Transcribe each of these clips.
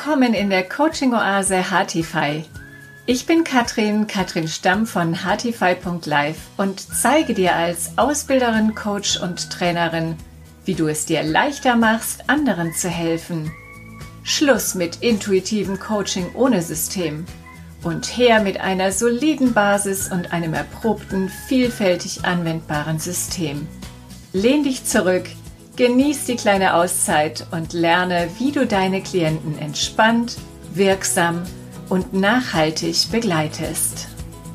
Willkommen in der Coaching-Oase Heartify. Ich bin Katrin Stamm von heartify.life und zeige dir als Ausbilderin, Coach und Trainerin, wie du es dir leichter machst, anderen zu helfen. Schluss mit intuitivem Coaching ohne System und her mit einer soliden Basis und einem erprobten, vielfältig anwendbaren System. Lehn dich zurück, genieß die kleine Auszeit und lerne, wie du deine Klienten entspannt, wirksam und nachhaltig begleitest.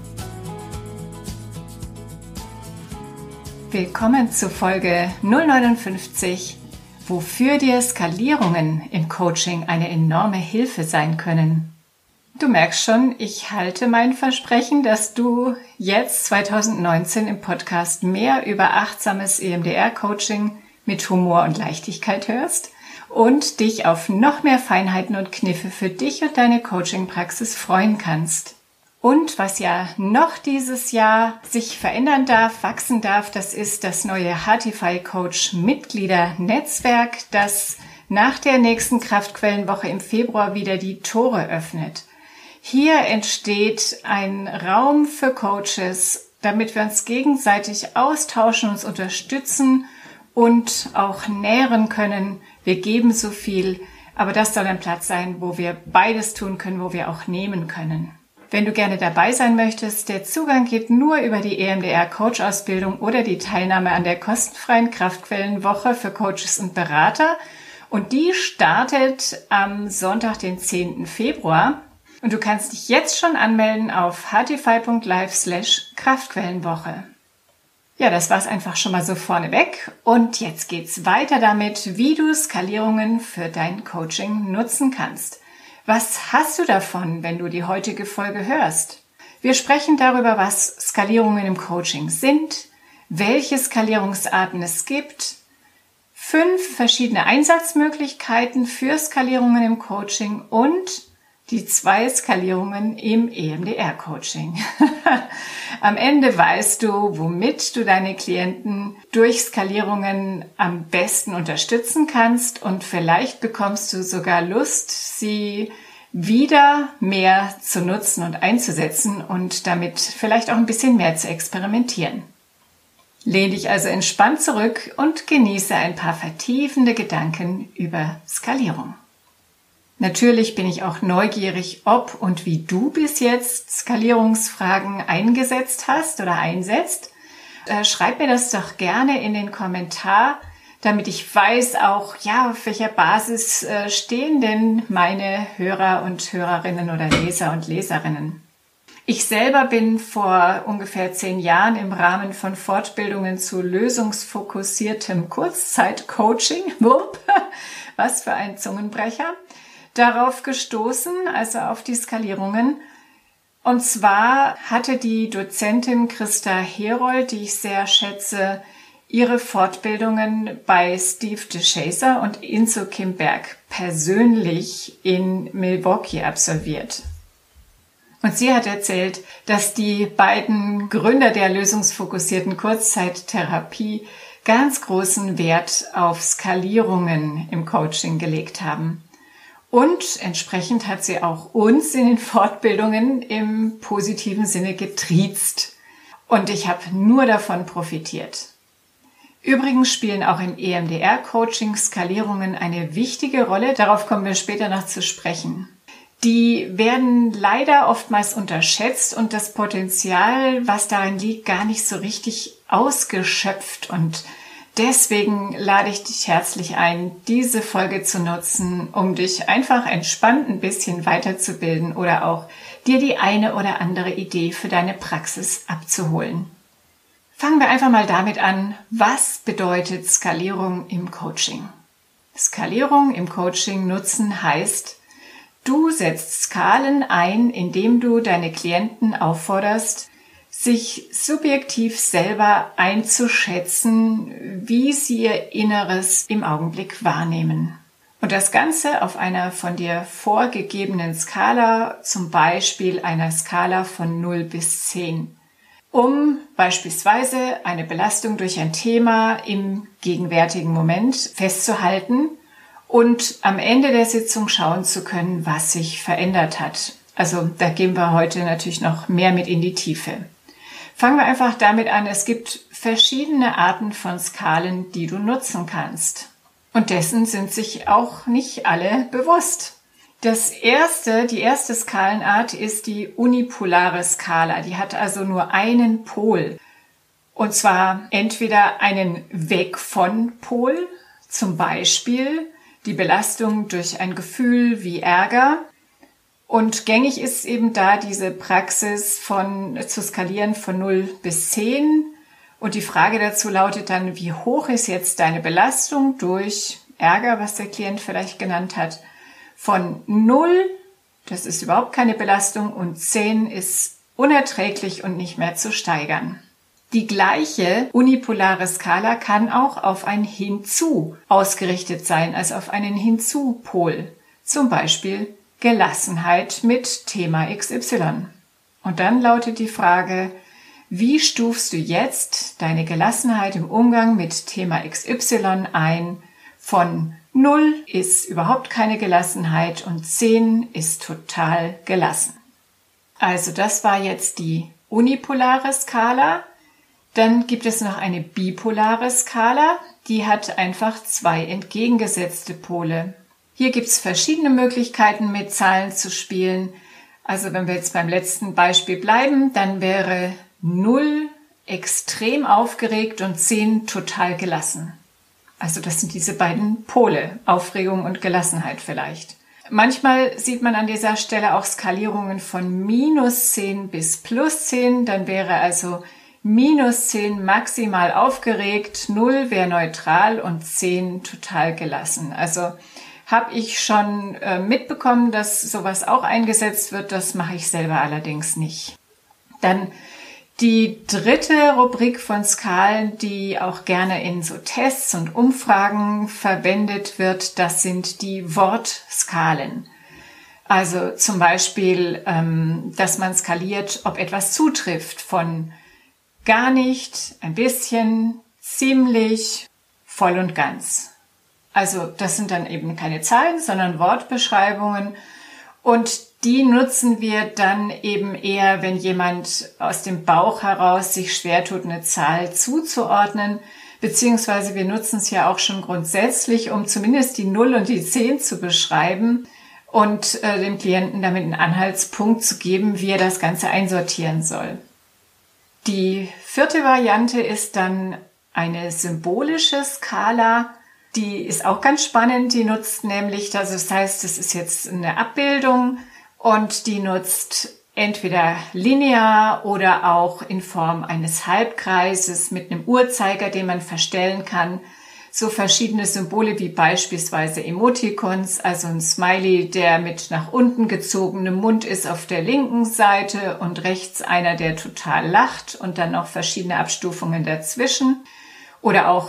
Willkommen zu Folge 059, wofür dir Skalierungen im Coaching eine enorme Hilfe sein können. Du merkst schon, ich halte mein Versprechen, dass du jetzt 2019 im Podcast mehr über achtsames EMDR-Coaching mit Humor und Leichtigkeit hörst und dich auf noch mehr Feinheiten und Kniffe für dich und deine Coaching-Praxis freuen kannst. Und was ja noch dieses Jahr sich verändern darf, wachsen darf, das ist das neue Heartify Coach Mitgliedernetzwerk, das nach der nächsten Kraftquellenwoche im Februar wieder die Tore öffnet. Hier entsteht ein Raum für Coaches, damit wir uns gegenseitig austauschen, uns unterstützen und auch nähren können. Wir geben so viel, aber das soll ein Platz sein, wo wir beides tun können, wo wir auch nehmen können. Wenn du gerne dabei sein möchtest, der Zugang geht nur über die EMDR-Coach-Ausbildung oder die Teilnahme an der kostenfreien Kraftquellenwoche für Coaches und Berater. Und die startet am Sonntag, den 10. Februar. Und du kannst dich jetzt schon anmelden auf heartify.life/Kraftquellenwoche. Ja, das war's einfach schon mal so vorneweg. Und jetzt geht's weiter damit, wie du Skalierungen für dein Coaching nutzen kannst. Was hast du davon, wenn du die heutige Folge hörst? Wir sprechen darüber, was Skalierungen im Coaching sind, welche Skalierungsarten es gibt, 5 verschiedene Einsatzmöglichkeiten für Skalierungen im Coaching und die 2 Skalierungen im EMDR-Coaching. Am Ende weißt du, womit du deine Klienten durch Skalierungen am besten unterstützen kannst und vielleicht bekommst du sogar Lust, sie wieder mehr zu nutzen und einzusetzen und damit vielleicht auch ein bisschen mehr zu experimentieren. Lehn dich also entspannt zurück und genieße ein paar vertiefende Gedanken über Skalierung. Natürlich bin ich auch neugierig, ob und wie du bis jetzt Skalierungsfragen eingesetzt hast oder einsetzt. Schreib mir das doch gerne in den Kommentar, damit ich weiß auch, ja, auf welcher Basis stehen denn meine Hörer und Hörerinnen oder Leser und Leserinnen. Ich selber bin vor ungefähr 10 Jahren im Rahmen von Fortbildungen zu lösungsfokussiertem Kurzzeitcoaching, was für ein Zungenbrecher, darauf gestoßen, also auf die Skalierungen. Und zwar hatte die Dozentin Christa Herold, die ich sehr schätze, ihre Fortbildungen bei Steve DeShazer und Inso Kim Berg persönlich in Milwaukee absolviert. Und sie hat erzählt, dass die beiden Gründer der lösungsfokussierten Kurzzeittherapie ganz großen Wert auf Skalierungen im Coaching gelegt haben. Und entsprechend hat sie auch uns in den Fortbildungen im positiven Sinne getriezt. Und ich habe nur davon profitiert. Übrigens spielen auch im EMDR-Coaching Skalierungen eine wichtige Rolle. Darauf kommen wir später noch zu sprechen. Die werden leider oftmals unterschätzt und das Potenzial, was darin liegt, gar nicht so richtig ausgeschöpft. Und deswegen lade ich dich herzlich ein, diese Folge zu nutzen, um dich einfach entspannt ein bisschen weiterzubilden oder auch dir die eine oder andere Idee für deine Praxis abzuholen. Fangen wir einfach mal damit an, was bedeutet Skalierung im Coaching? Skalierung im Coaching nutzen heißt, du setzt Skalen ein, indem du deine Klienten aufforderst, sich subjektiv selber einzuschätzen, wie sie ihr Inneres im Augenblick wahrnehmen. Und das Ganze auf einer von dir vorgegebenen Skala, zum Beispiel einer Skala von 0 bis 10, um beispielsweise eine Belastung durch ein Thema im gegenwärtigen Moment festzuhalten und am Ende der Sitzung schauen zu können, was sich verändert hat. Also da gehen wir heute natürlich noch mehr mit in die Tiefe. Fangen wir einfach damit an, es gibt verschiedene Arten von Skalen, die du nutzen kannst. Und dessen sind sich auch nicht alle bewusst. Die erste Skalenart ist die unipolare Skala. Die hat also nur einen Pol. Und zwar entweder einen Weg von Pol, zum Beispiel die Belastung durch ein Gefühl wie Ärger. Und gängig ist eben da diese Praxis zu skalieren von 0 bis 10. Und die Frage dazu lautet dann, wie hoch ist jetzt deine Belastung durch Ärger, was der Klient vielleicht genannt hat, von 0, das ist überhaupt keine Belastung, und 10 ist unerträglich und nicht mehr zu steigern. Die gleiche unipolare Skala kann auch auf ein Hinzu ausgerichtet sein, also auf einen Hinzupol, zum Beispiel Gelassenheit mit Thema XY. Und dann lautet die Frage, wie stufst du jetzt deine Gelassenheit im Umgang mit Thema XY ein? Von 0 ist überhaupt keine Gelassenheit und 10 ist total gelassen. Also das war jetzt die unipolare Skala. Dann gibt es noch eine bipolare Skala, die hat einfach 2 entgegengesetzte Pole. Hier gibt es verschiedene Möglichkeiten, mit Zahlen zu spielen. Also wenn wir jetzt beim letzten Beispiel bleiben, dann wäre 0 extrem aufgeregt und 10 total gelassen. Also das sind diese beiden Pole, Aufregung und Gelassenheit vielleicht. Manchmal sieht man an dieser Stelle auch Skalierungen von -10 bis +10. Dann wäre also -10 maximal aufgeregt, 0 wäre neutral und 10 total gelassen. Also habe ich schon mitbekommen, dass sowas auch eingesetzt wird. Das mache ich selber allerdings nicht. Dann die dritte Rubrik von Skalen, die auch gerne in so Tests und Umfragen verwendet wird, das sind die Wortskalen. Also zum Beispiel, dass man skaliert, ob etwas zutrifft, von gar nicht, ein bisschen, ziemlich, voll und ganz. Also das sind dann eben keine Zahlen, sondern Wortbeschreibungen, und die nutzen wir dann eben eher, wenn jemand aus dem Bauch heraus sich schwer tut, eine Zahl zuzuordnen, beziehungsweise wir nutzen es ja auch schon grundsätzlich, um zumindest die 0 und die 10 zu beschreiben und dem Klienten damit einen Anhaltspunkt zu geben, wie er das Ganze einsortieren soll. Die vierte Variante ist dann eine symbolische Skala. Die ist auch ganz spannend, die nutzt nämlich, das heißt, es ist jetzt eine Abbildung und die nutzt entweder linear oder auch in Form eines Halbkreises mit einem Uhrzeiger, den man verstellen kann, so verschiedene Symbole wie beispielsweise Emoticons, also ein Smiley, der mit nach unten gezogenem Mund ist auf der linken Seite und rechts einer, der total lacht, und dann noch verschiedene Abstufungen dazwischen. Oder auch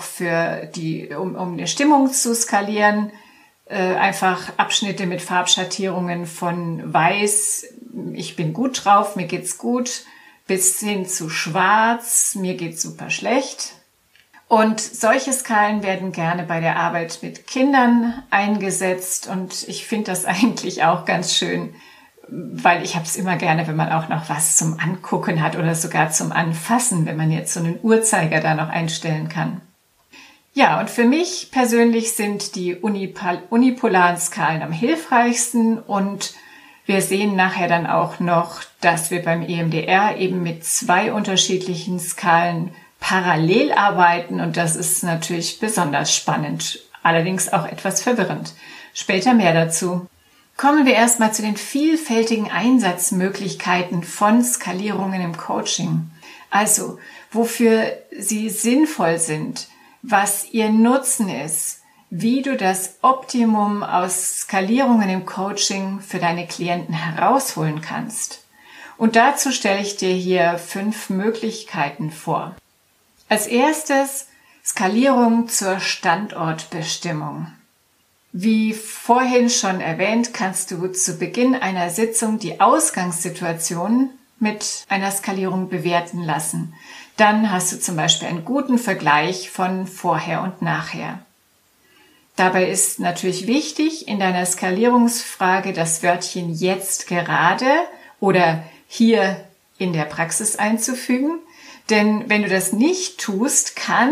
um eine Stimmung zu skalieren, einfach Abschnitte mit Farbschattierungen von weiß, ich bin gut drauf, mir geht's gut, bis hin zu schwarz, mir geht's super schlecht. Und solche Skalen werden gerne bei der Arbeit mit Kindern eingesetzt, und ich finde das eigentlich auch ganz schön, weil ich habe es immer gerne, wenn man auch noch was zum Angucken hat oder sogar zum Anfassen, wenn man jetzt so einen Uhrzeiger da noch einstellen kann. Ja, und für mich persönlich sind die unipolaren Skalen am hilfreichsten, und wir sehen nachher dann auch noch, dass wir beim EMDR eben mit 2 unterschiedlichen Skalen parallel arbeiten, und das ist natürlich besonders spannend, allerdings auch etwas verwirrend. Später mehr dazu. Kommen wir erstmal zu den vielfältigen Einsatzmöglichkeiten von Skalierungen im Coaching. Also, wofür sie sinnvoll sind, was ihr Nutzen ist, wie du das Optimum aus Skalierungen im Coaching für deine Klienten herausholen kannst. Und dazu stelle ich dir hier 5 Möglichkeiten vor. Als erstes Skalierung zur Standortbestimmung. Wie vorhin schon erwähnt, kannst du zu Beginn einer Sitzung die Ausgangssituation mit einer Skalierung bewerten lassen. Dann hast du zum Beispiel einen guten Vergleich von vorher und nachher. Dabei ist natürlich wichtig, in deiner Skalierungsfrage das Wörtchen jetzt gerade oder hier in der Praxis einzufügen. Denn wenn du das nicht tust, kann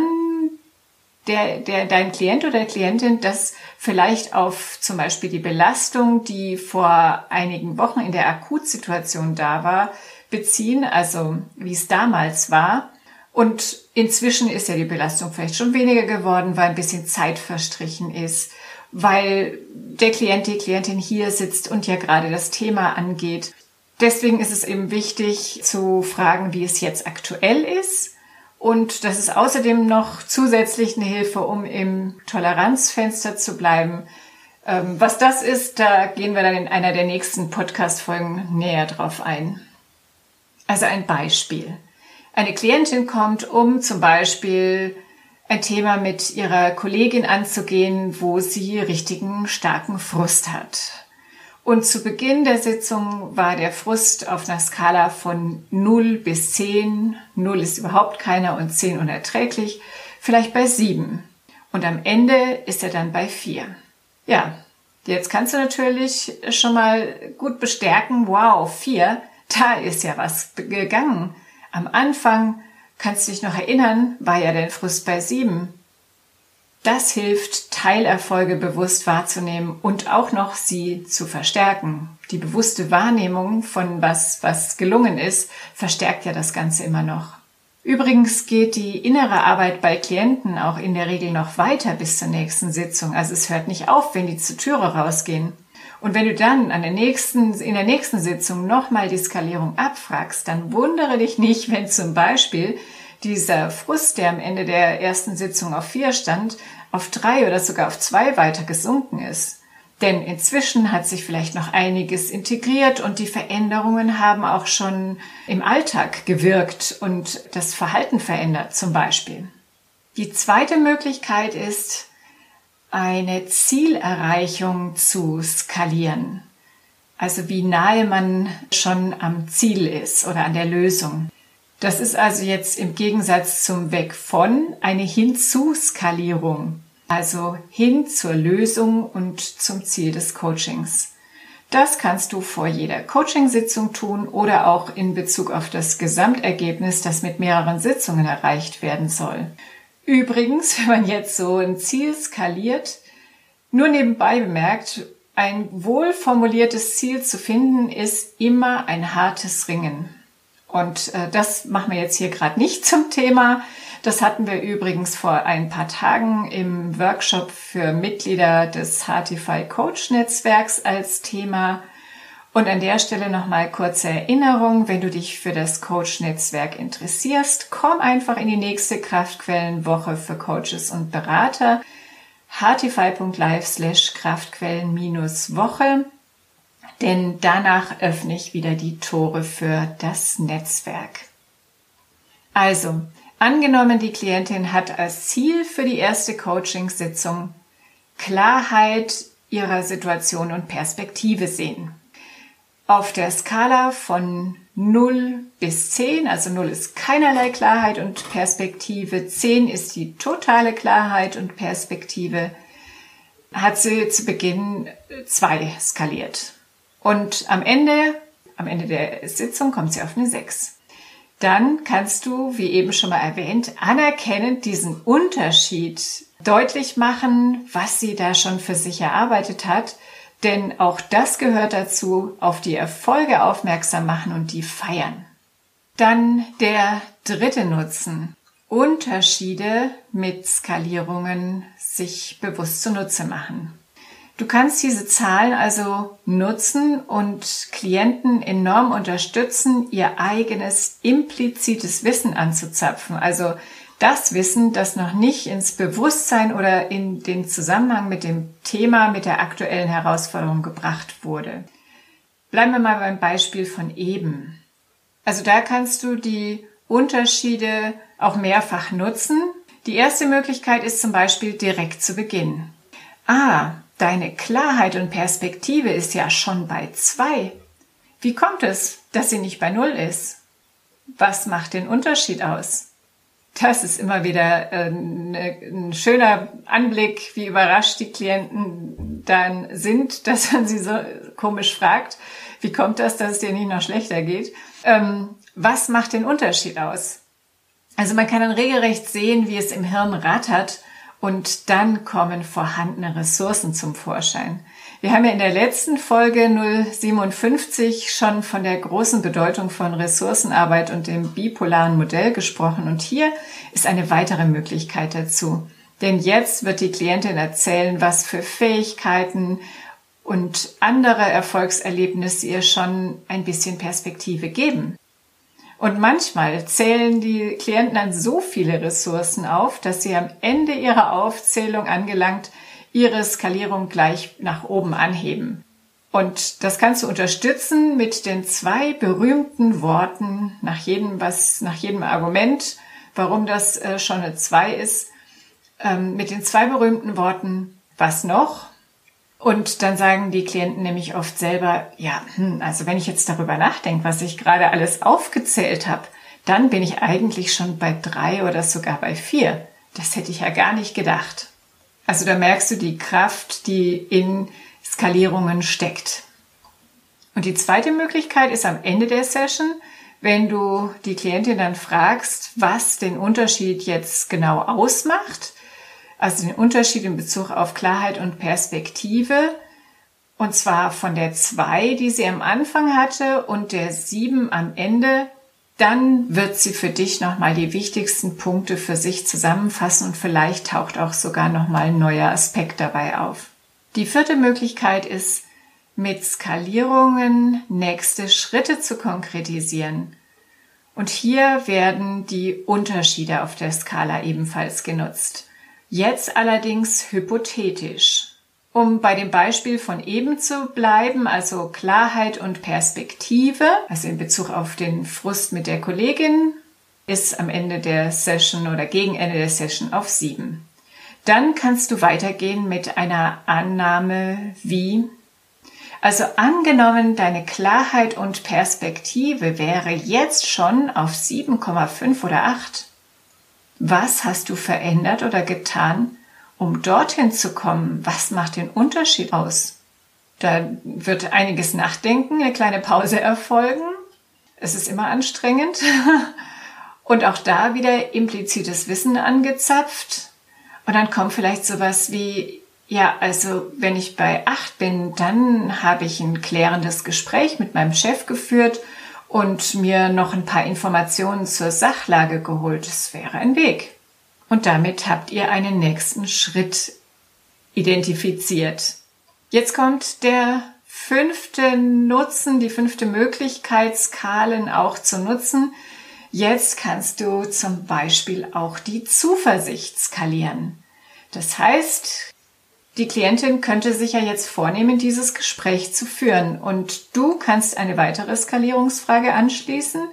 dein Klient oder Klientin das vielleicht auf zum Beispiel die Belastung, die vor einigen Wochen in der Akutsituation da war, beziehen, also wie es damals war. Und inzwischen ist ja die Belastung vielleicht schon weniger geworden, weil ein bisschen Zeit verstrichen ist, weil der Klient, die Klientin hier sitzt und ja gerade das Thema angeht. Deswegen ist es eben wichtig zu fragen, wie es jetzt aktuell ist. Und das ist außerdem noch zusätzlich eine Hilfe, um im Toleranzfenster zu bleiben. Was das ist, da gehen wir dann in einer der nächsten Podcast-Folgen näher drauf ein. Also ein Beispiel. Eine Klientin kommt, um zum Beispiel ein Thema mit ihrer Kollegin anzugehen, wo sie richtigen starken Frust hat. Und zu Beginn der Sitzung war der Frust auf einer Skala von 0 bis 10. 0 ist überhaupt keiner und 10 unerträglich, vielleicht bei 7. Und am Ende ist er dann bei 4. Ja, jetzt kannst du natürlich schon mal gut bestärken, wow, 4, da ist ja was gegangen. Am Anfang, kannst du dich noch erinnern, war ja dein Frust bei 7. Das hilft, Teilerfolge bewusst wahrzunehmen und auch noch sie zu verstärken. Die bewusste Wahrnehmung von was gelungen ist, verstärkt ja das Ganze immer noch. Übrigens geht die innere Arbeit bei Klienten auch in der Regel noch weiter bis zur nächsten Sitzung. Also es hört nicht auf, wenn die zur Türe rausgehen. Und wenn du dann in der nächsten Sitzung nochmal die Skalierung abfragst, dann wundere dich nicht, wenn zum Beispiel dieser Frust, der am Ende der ersten Sitzung auf 4 stand, auf 3 oder sogar auf 2 weiter gesunken ist. Denn inzwischen hat sich vielleicht noch einiges integriert und die Veränderungen haben auch schon im Alltag gewirkt und das Verhalten verändert zum Beispiel. Die zweite Möglichkeit ist, eine Zielerreichung zu skalieren. Also wie nahe man schon am Ziel ist oder an der Lösung. Das ist also jetzt im Gegensatz zum Weg von eine Hinzu-Skalierung, also hin zur Lösung und zum Ziel des Coachings. Das kannst du vor jeder Coachingsitzung tun oder auch in Bezug auf das Gesamtergebnis, das mit mehreren Sitzungen erreicht werden soll. Übrigens, wenn man jetzt so ein Ziel skaliert, nur nebenbei bemerkt, ein wohlformuliertes Ziel zu finden, ist immer ein hartes Ringen. Und das machen wir jetzt hier gerade nicht zum Thema. Das hatten wir übrigens vor ein paar Tagen im Workshop für Mitglieder des Heartify Coach Netzwerks als Thema. Und an der Stelle nochmal kurze Erinnerung, wenn du dich für das Coach Netzwerk interessierst, komm einfach in die nächste Kraftquellenwoche für Coaches und Berater. heartify.live/Kraftquellen-Woche. Denn danach öffne ich wieder die Tore für das Netzwerk. Also, angenommen, die Klientin hat als Ziel für die erste Coaching-Sitzung Klarheit ihrer Situation und Perspektive sehen. Auf der Skala von 0 bis 10, also 0 ist keinerlei Klarheit und Perspektive, 10 ist die totale Klarheit und Perspektive, hat sie zu Beginn 2 skaliert. Und am Ende der Sitzung kommt sie auf eine 6. Dann kannst du, wie eben schon mal erwähnt, anerkennend diesen Unterschied deutlich machen, was sie da schon für sich erarbeitet hat. Denn auch das gehört dazu, auf die Erfolge aufmerksam machen und die feiern. Dann der dritte Nutzen. Unterschiede mit Skalierungen sich bewusst zunutze machen. Du kannst diese Zahlen also nutzen und Klienten enorm unterstützen, ihr eigenes implizites Wissen anzuzapfen. Also das Wissen, das noch nicht ins Bewusstsein oder in den Zusammenhang mit dem Thema, mit der aktuellen Herausforderung gebracht wurde. Bleiben wir mal beim Beispiel von eben. Also da kannst du die Unterschiede auch mehrfach nutzen. Die erste Möglichkeit ist zum Beispiel direkt zu Beginn. Deine Klarheit und Perspektive ist ja schon bei 2. Wie kommt es, dass sie nicht bei 0 ist? Was macht den Unterschied aus? Das ist immer wieder ein schöner Anblick, wie überrascht die Klienten dann sind, dass man sie so komisch fragt, wie kommt das, dass es dir nicht noch schlechter geht? Was macht den Unterschied aus? Also man kann dann regelrecht sehen, wie es im Hirn rattert und dann kommen vorhandene Ressourcen zum Vorschein. Wir haben ja in der letzten Folge 057 schon von der großen Bedeutung von Ressourcenarbeit und dem bipolaren Modell gesprochen und hier ist eine weitere Möglichkeit dazu. Denn jetzt wird die Klientin erzählen, was für Fähigkeiten und andere Erfolgserlebnisse ihr schon ein bisschen Perspektive geben. Und manchmal zählen die Klienten dann so viele Ressourcen auf, dass sie am Ende ihrer Aufzählung angelangt ihre Skalierung gleich nach oben anheben. Und das kannst du unterstützen mit den 2 berühmten Worten nach jedem Argument, warum das schon eine 2 ist, mit den 2 berühmten Worten, was noch? Und dann sagen die Klienten nämlich oft selber, also wenn ich jetzt darüber nachdenke, was ich gerade alles aufgezählt habe, dann bin ich eigentlich schon bei 3 oder sogar bei 4. Das hätte ich ja gar nicht gedacht. Also da merkst du die Kraft, die in Skalierungen steckt. Und die zweite Möglichkeit ist am Ende der Session, wenn du die Klientin dann fragst, was den Unterschied jetzt genau ausmacht, also den Unterschied in Bezug auf Klarheit und Perspektive, und zwar von der 2, die sie am Anfang hatte, und der 7 am Ende, dann wird sie für dich nochmal die wichtigsten Punkte für sich zusammenfassen und vielleicht taucht auch sogar nochmal ein neuer Aspekt dabei auf. Die 4. Möglichkeit ist, mit Skalierungen nächste Schritte zu konkretisieren. Und hier werden die Unterschiede auf der Skala ebenfalls genutzt. Jetzt allerdings hypothetisch. Um bei dem Beispiel von eben zu bleiben, also Klarheit und Perspektive, also in Bezug auf den Frust mit der Kollegin, ist am Ende der Session oder gegen Ende der Session auf 7. Dann kannst du weitergehen mit einer Annahme wie, also angenommen, deine Klarheit und Perspektive wäre jetzt schon auf 7,5 oder 8. Was hast du verändert oder getan, um dorthin zu kommen? Was macht den Unterschied aus? Da wird einiges nachdenken, eine kleine Pause erfolgen. Es ist immer anstrengend. Und auch da wieder implizites Wissen angezapft. Und dann kommt vielleicht sowas wie, also wenn ich bei 8 bin, dann habe ich ein klärendes Gespräch mit meinem Chef geführt und mir noch ein paar Informationen zur Sachlage geholt. Das wäre ein Weg. Und damit habt ihr einen nächsten Schritt identifiziert. Jetzt kommt der 5. Nutzen, die 5. Möglichkeit, Skalen auch zu nutzen. Jetzt kannst du zum Beispiel auch die Zuversicht skalieren. Das heißt, die Klientin könnte sich ja jetzt vornehmen, dieses Gespräch zu führen. Und du kannst eine weitere Skalierungsfrage anschließen,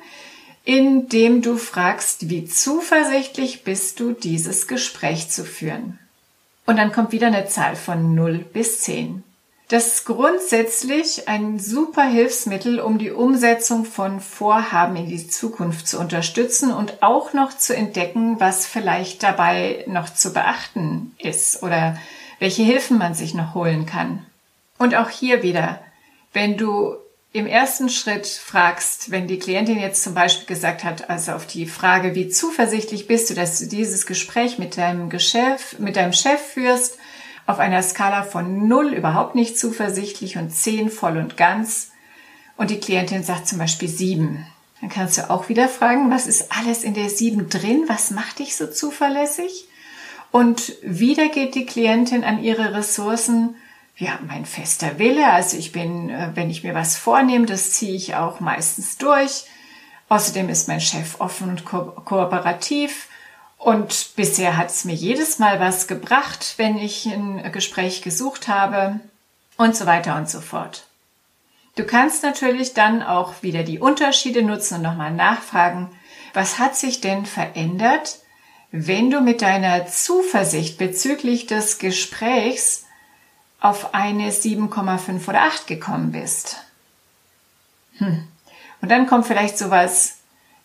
indem du fragst, wie zuversichtlich bist du, dieses Gespräch zu führen. Und dann kommt wieder eine Zahl von 0 bis 10. Das ist grundsätzlich ein super Hilfsmittel, um die Umsetzung von Vorhaben in die Zukunft zu unterstützen und auch noch zu entdecken, was vielleicht dabei noch zu beachten ist oder welche Hilfen man sich noch holen kann. Und auch hier wieder, wenn du im ersten Schritt fragst, wenn die Klientin jetzt zum Beispiel gesagt hat, also auf die Frage, wie zuversichtlich bist du, dass du dieses Gespräch mit deinem Chef führst, auf einer Skala von 0 überhaupt nicht zuversichtlich und 10 voll und ganz. Und die Klientin sagt zum Beispiel 7. Dann kannst du auch wieder fragen, was ist alles in der 7 drin? Was macht dich so zuverlässig? Und wieder geht die Klientin an ihre Ressourcen. Mein fester Wille, also wenn ich mir was vornehme, das ziehe ich auch meistens durch. Außerdem ist mein Chef offen und kooperativ und bisher hat es mir jedes Mal was gebracht, wenn ich ein Gespräch gesucht habe und so weiter und so fort. Du kannst natürlich dann auch wieder die Unterschiede nutzen und nochmal nachfragen, was hat sich denn verändert, wenn du mit deiner Zuversicht bezüglich des Gesprächs auf eine 7,5 oder 8 gekommen bist. Und dann kommt vielleicht sowas,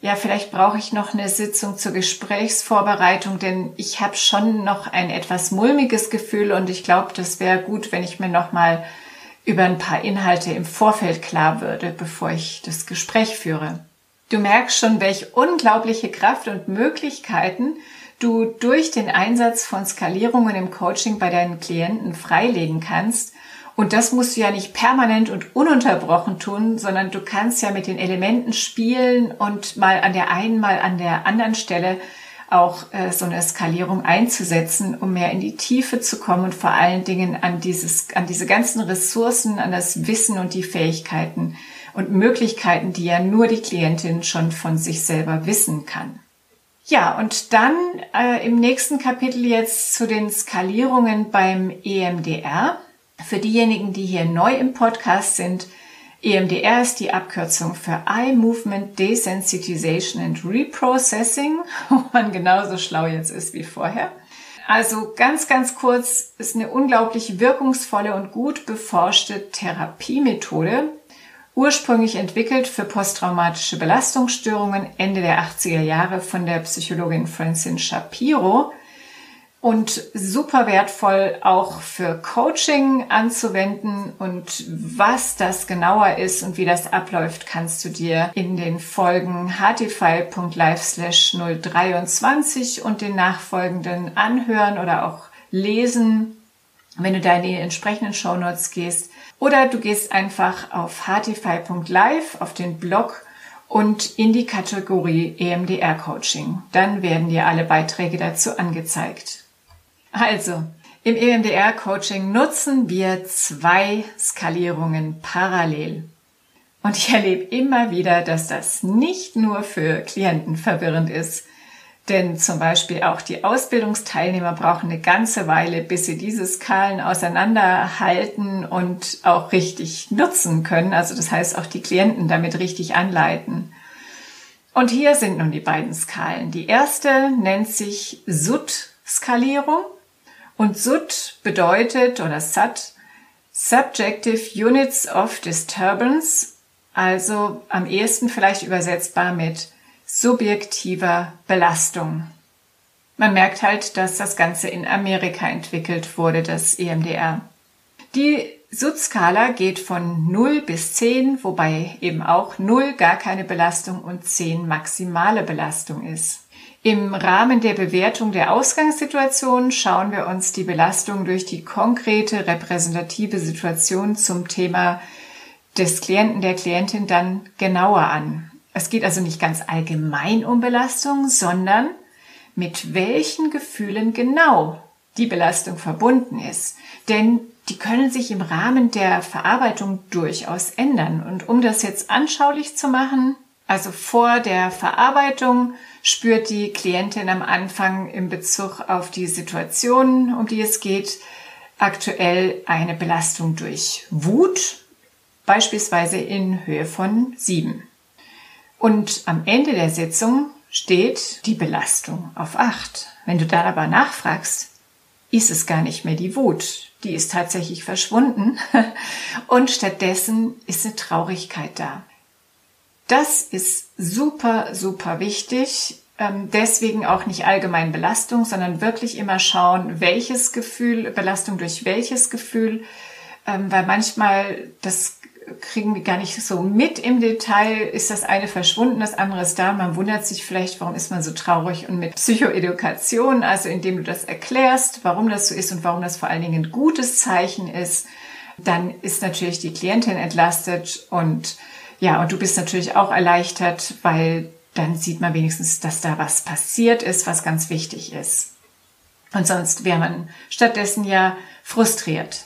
ja, vielleicht brauche ich noch eine Sitzung zur Gesprächsvorbereitung, denn ich habe schon noch ein etwas mulmiges Gefühl und ich glaube, das wäre gut, wenn ich mir nochmal über ein paar Inhalte im Vorfeld klar würde, bevor ich das Gespräch führe. Du merkst schon, welche unglaubliche Kraft und Möglichkeiten du durch den Einsatz von Skalierungen im Coaching bei deinen Klienten freilegen kannst. Und das musst du ja nicht permanent und ununterbrochen tun, sondern du kannst ja mit den Elementen spielen und mal an der einen, mal an der anderen Stelle auch so eine Skalierung einzusetzen, um mehr in die Tiefe zu kommen und vor allen Dingen an diese ganzen Ressourcen, an das Wissen und die Fähigkeiten und Möglichkeiten, die ja nur die Klientin schon von sich selber wissen kann. Ja, und dann im nächsten Kapitel jetzt zu den Skalierungen beim EMDR. Für diejenigen, die hier neu im Podcast sind, EMDR ist die Abkürzung für Eye Movement Desensitization and Reprocessing, wo man genauso schlau jetzt ist wie vorher. Also ganz, ganz kurz, ist eine unglaublich wirkungsvolle und gut beforschte Therapiemethode, ursprünglich entwickelt für posttraumatische Belastungsstörungen Ende der 80er Jahre von der Psychologin Francine Shapiro und super wertvoll auch für Coaching anzuwenden. Und was das genauer ist und wie das abläuft, kannst du dir in den Folgen heartify.live/023 und den nachfolgenden anhören oder auch lesen, wenn du da in die entsprechenden Shownotes gehst. Oder du gehst einfach auf heartify.live auf den Blog und in die Kategorie EMDR Coaching. Dann werden dir alle Beiträge dazu angezeigt. Also, im EMDR Coaching nutzen wir 2 Skalierungen parallel. Und ich erlebe immer wieder, dass das nicht nur für Klienten verwirrend ist. Denn zum Beispiel auch die Ausbildungsteilnehmer brauchen eine ganze Weile, bis sie diese Skalen auseinanderhalten und auch richtig nutzen können. Also das heißt auch die Klienten damit richtig anleiten. Und hier sind nun die beiden Skalen. Die erste nennt sich SUD-Skalierung. Und SUD bedeutet, oder SUD, Subjective Units of Disturbance, also am ehesten vielleicht übersetzbar mit subjektiver Belastung. Man merkt halt, dass das Ganze in Amerika entwickelt wurde, das EMDR. Die SUD-Skala geht von 0 bis 10, wobei eben auch 0 gar keine Belastung und 10 maximale Belastung ist. Im Rahmen der Bewertung der Ausgangssituation schauen wir uns die Belastung durch die konkrete repräsentative Situation zum Thema des Klienten, der Klientin dann genauer an. Es geht also nicht ganz allgemein um Belastung, sondern mit welchen Gefühlen genau die Belastung verbunden ist. Denn die können sich im Rahmen der Verarbeitung durchaus ändern. Und um das jetzt anschaulich zu machen, also vor der Verarbeitung spürt die Klientin am Anfang in Bezug auf die Situation, um die es geht, aktuell eine Belastung durch Wut, beispielsweise in Höhe von 7. Und am Ende der Sitzung steht die Belastung auf 8. Wenn du dann aber nachfragst, ist es gar nicht mehr die Wut. Die ist tatsächlich verschwunden und stattdessen ist eine Traurigkeit da. Das ist super, super wichtig. Deswegen auch nicht allgemein Belastung, sondern wirklich immer schauen, welches Gefühl, Belastung durch welches Gefühl, weil manchmal das kriegen wir gar nicht so mit im Detail, ist das eine verschwunden, das andere ist da. Man wundert sich vielleicht, warum ist man so traurig, und mit Psychoedukation, also indem du das erklärst, warum das so ist und warum das vor allen Dingen ein gutes Zeichen ist, dann ist natürlich die Klientin entlastet und ja, und du bist natürlich auch erleichtert, weil dann sieht man wenigstens, dass da was passiert ist, was ganz wichtig ist. Und sonst wäre man stattdessen ja frustriert.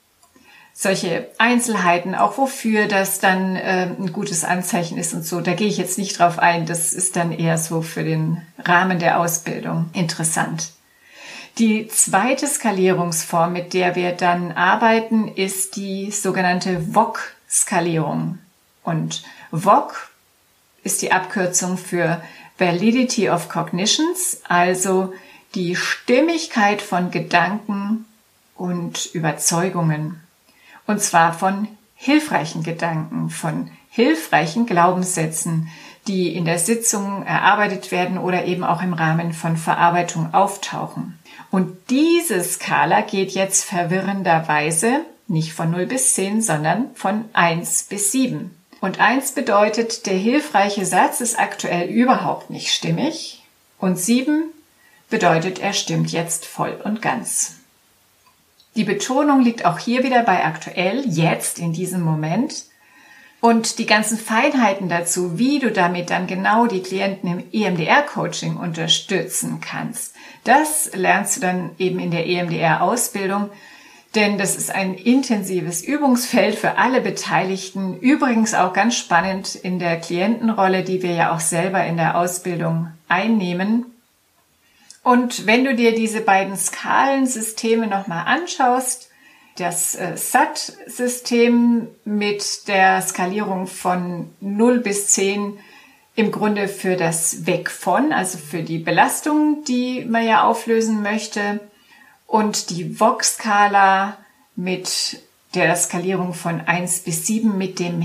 Solche Einzelheiten, auch wofür das dann ein gutes Anzeichen ist und so, da gehe ich jetzt nicht drauf ein. Das ist dann eher so für den Rahmen der Ausbildung interessant. Die zweite Skalierungsform, mit der wir dann arbeiten, ist die sogenannte VOC-Skalierung. Und VOC ist die Abkürzung für Validity of Cognitions, also die Stimmigkeit von Gedanken und Überzeugungen. Und zwar von hilfreichen Gedanken, von hilfreichen Glaubenssätzen, die in der Sitzung erarbeitet werden oder eben auch im Rahmen von Verarbeitung auftauchen. Und diese Skala geht jetzt verwirrenderweise nicht von 0 bis 10, sondern von 1 bis 7. Und 1 bedeutet, der hilfreiche Satz ist aktuell überhaupt nicht stimmig. Und 7 bedeutet, er stimmt jetzt voll und ganz. Die Betonung liegt auch hier wieder bei aktuell, jetzt, in diesem Moment. Und die ganzen Feinheiten dazu, wie du damit dann genau die Klienten im EMDR-Coaching unterstützen kannst, das lernst du dann eben in der EMDR-Ausbildung, denn das ist ein intensives Übungsfeld für alle Beteiligten. Übrigens auch ganz spannend in der Klientenrolle, die wir ja auch selber in der Ausbildung einnehmen. Und wenn du dir diese beiden Skalensysteme nochmal anschaust, das SAT-System mit der Skalierung von 0 bis 10 im Grunde für das Weg von, also für die Belastung, die man ja auflösen möchte, und die VOG-Skala mit der Skalierung von 1 bis 7 mit dem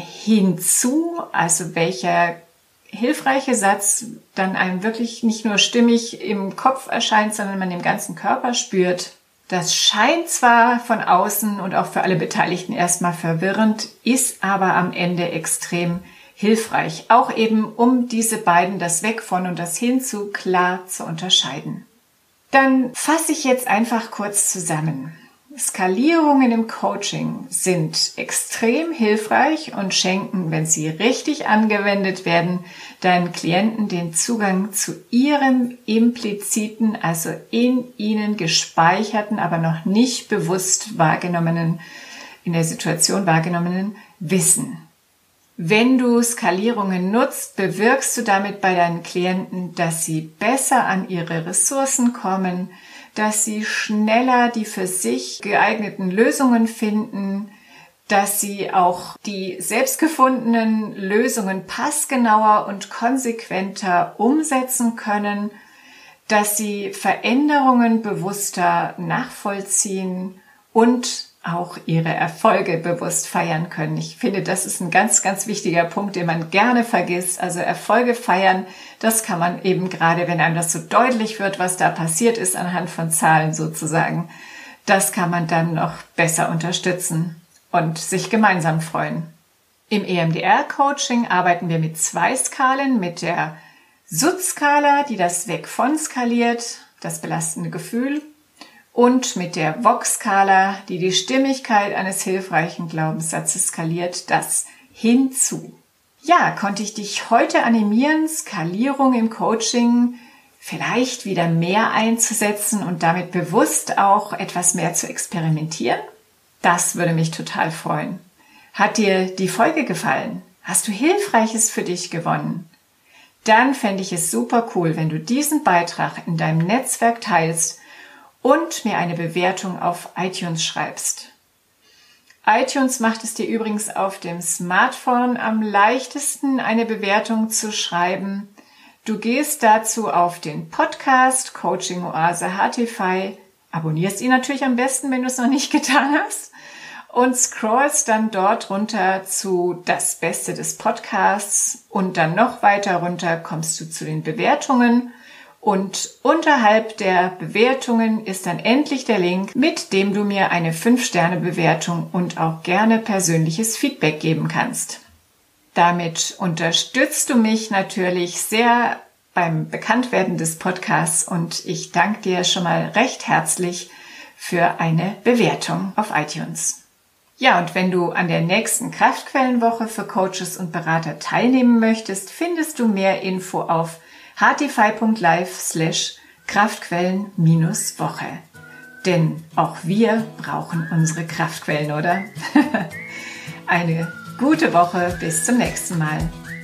Hinzu, also welcher hilfreiche Satz dann einem wirklich nicht nur stimmig im Kopf erscheint, sondern man im ganzen Körper spürt. Das scheint zwar von außen und auch für alle Beteiligten erstmal verwirrend, ist aber am Ende extrem hilfreich, auch eben um diese beiden, das Weg von und das Hinzu, klar zu unterscheiden. Dann fasse ich jetzt einfach kurz zusammen. Skalierungen im Coaching sind extrem hilfreich und schenken, wenn sie richtig angewendet werden, deinen Klienten den Zugang zu ihrem impliziten, also in ihnen gespeicherten, aber noch nicht bewusst wahrgenommenen, in der Situation wahrgenommenen Wissen. Wenn du Skalierungen nutzt, bewirkst du damit bei deinen Klienten, dass sie besser an ihre Ressourcen kommen, dass sie schneller die für sich geeigneten Lösungen finden, dass sie auch die selbstgefundenen Lösungen passgenauer und konsequenter umsetzen können, dass sie Veränderungen bewusster nachvollziehen und auch ihre Erfolge bewusst feiern können. Ich finde, das ist ein ganz, ganz wichtiger Punkt, den man gerne vergisst. Also Erfolge feiern, das kann man eben gerade, wenn einem das so deutlich wird, was da passiert ist, anhand von Zahlen sozusagen, das kann man dann noch besser unterstützen und sich gemeinsam freuen. Im EMDR-Coaching arbeiten wir mit 2 Skalen, mit der SUT-Skala, die das Weg von skaliert, das belastende Gefühl, und mit der VOG-Skala, die die Stimmigkeit eines hilfreichen Glaubenssatzes skaliert, das Hinzu. Ja, konnte ich dich heute animieren, Skalierung im Coaching vielleicht wieder mehr einzusetzen und damit bewusst auch etwas mehr zu experimentieren? Das würde mich total freuen. Hat dir die Folge gefallen? Hast du Hilfreiches für dich gewonnen? Dann fände ich es super cool, wenn du diesen Beitrag in deinem Netzwerk teilst und mir eine Bewertung auf iTunes schreibst. iTunes macht es dir übrigens auf dem Smartphone am leichtesten, eine Bewertung zu schreiben. Du gehst dazu auf den Podcast Coaching Oase HTFi, abonnierst ihn natürlich am besten, wenn du es noch nicht getan hast, und scrollst dann dort runter zu das Beste des Podcasts und dann noch weiter runter kommst du zu den Bewertungen. Und unterhalb der Bewertungen ist dann endlich der Link, mit dem du mir eine 5-Sterne-Bewertung und auch gerne persönliches Feedback geben kannst. Damit unterstützt du mich natürlich sehr beim Bekanntwerden des Podcasts und ich danke dir schon mal recht herzlich für eine Bewertung auf iTunes. Ja, und wenn du an der nächsten Kraftquellenwoche für Coaches und Berater teilnehmen möchtest, findest du mehr Info auf hti.live/Kraftquellen-Woche. Denn auch wir brauchen unsere Kraftquellen, oder? Eine gute Woche, bis zum nächsten Mal.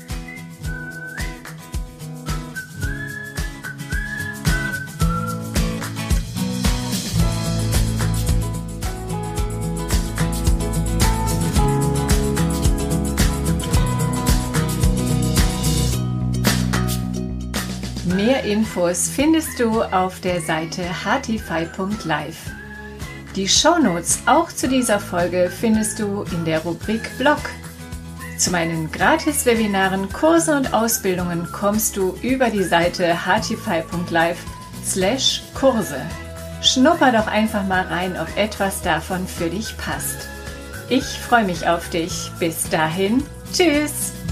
Mehr Infos findest du auf der Seite hti.live. Die Shownotes auch zu dieser Folge findest du in der Rubrik Blog. Zu meinen Gratis-Webinaren, Kurse und Ausbildungen kommst du über die Seite heartify.live/Kurse. Schnupper doch einfach mal rein, ob etwas davon für dich passt. Ich freue mich auf dich. Bis dahin, tschüss!